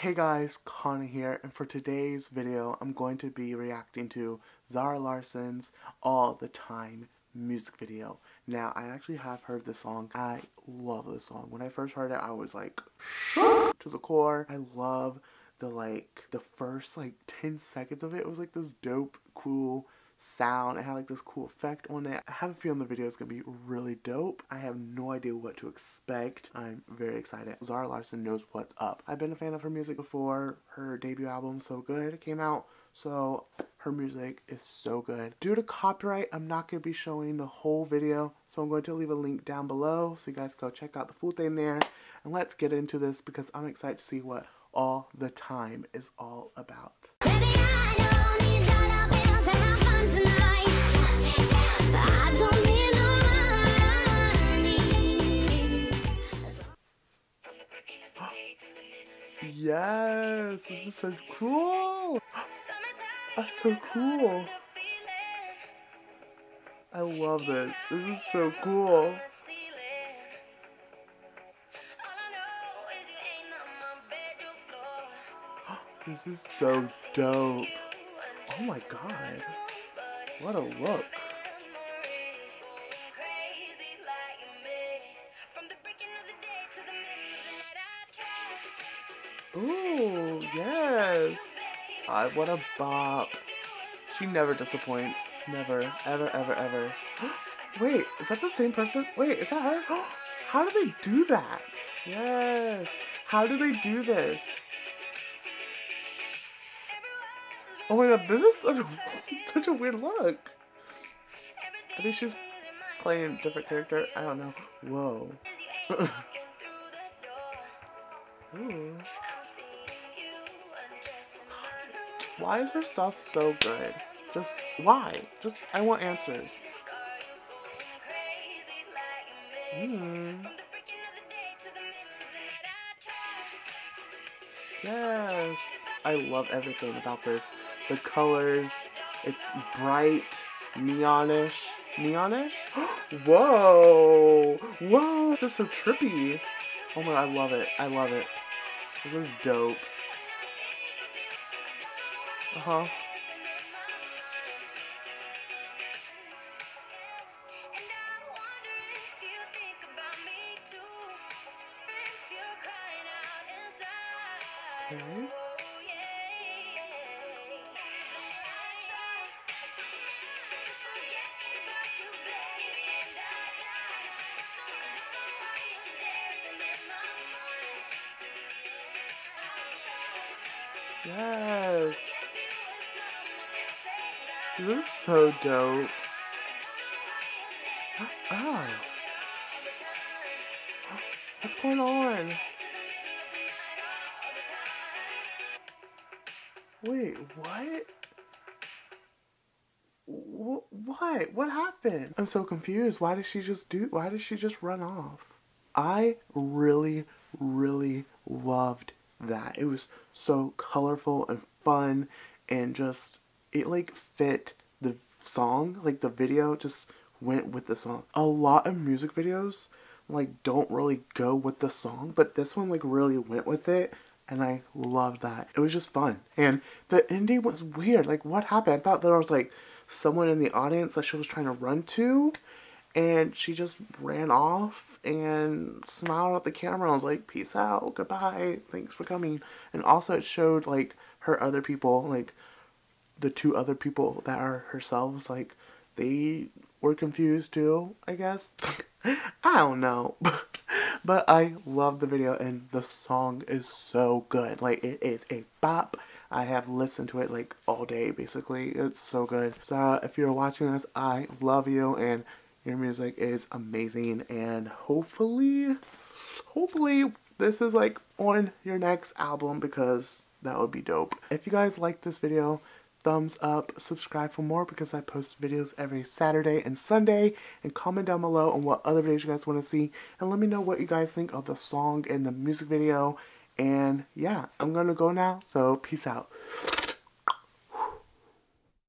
Hey guys, Connor here, and for today's video, I'm going to be reacting to Zara Larsson's All the Time music video. Now, I actually have heard this song. I love this song. When I first heard it, I was like, shook to the core. I love the first 10 seconds of it. It was like this dope, cool sound. It had like this cool effect on it. I have a feeling the video is gonna be really dope. I have no idea what to expect. I'm very excited. Zara Larsson knows what's up. I've been a fan of her music before. Her debut album, So Good, came out, so her music is so good. Due to copyright, I'm not going to be showing the whole video, so I'm going to leave a link down below so you guys go check out the full thing there. And let's get into this because I'm excited to see what All the Time is all about. Yes, this is so cool. That's so cool. I love this. This is so cool. This is so dope. Oh my god. What a look. Ooh, yes. God, what a bop. She never disappoints. Never. Ever, ever, ever. Wait, is that the same person? Wait, is that her? How do they do that? Yes. How do they do this? Oh my god, this is such a weird look. I think she's playing a different character. I don't know. Whoa. Ooh. Why is her stuff so good? Just why? Just I want answers. Yes. I love everything about this. The colors, it's bright, neonish. Neonish? Whoa! Whoa! This is so trippy. Oh my god, I love it. I love it. This is dope. Uh-huh. Okay. Yes. This is so dope. Oh. What's going on? Wait, what? What? What happened? I'm so confused. Why did she just run off? I really, really loved that. It was so colorful and fun and just, it fit the song. The video just went with the song. A lot of music videos don't really go with the song, but this one really went with it. And I loved that. It was just fun. And the ending was weird. What happened? I thought there was someone in the audience that she was trying to run to, and she just ran off and smiled at the camera. I was like, peace out, goodbye, thanks for coming. And also it showed her other people, the two other people that are herself, they were confused too, I guess. I don't know. But I love the video and the song is so good. It is a bop. I have listened to it all day basically. It's so good. So if you're watching this, I love you and your music is amazing, and hopefully this is on your next album because that would be dope. If you guys like this video, thumbs up, subscribe for more because I post videos every Saturday and Sunday, and comment down below on what other videos you guys want to see, and let me know what you guys think of the song and the music video. And yeah, I'm gonna go now, so peace out.